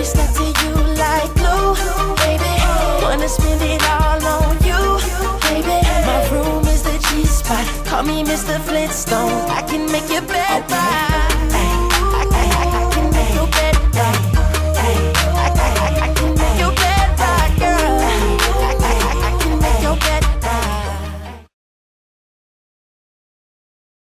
be stuck to you like glue, baby. Wanna spend it all on you, baby. My room is the G-spot. Call me Mr. Flintstone. I can make your bed right.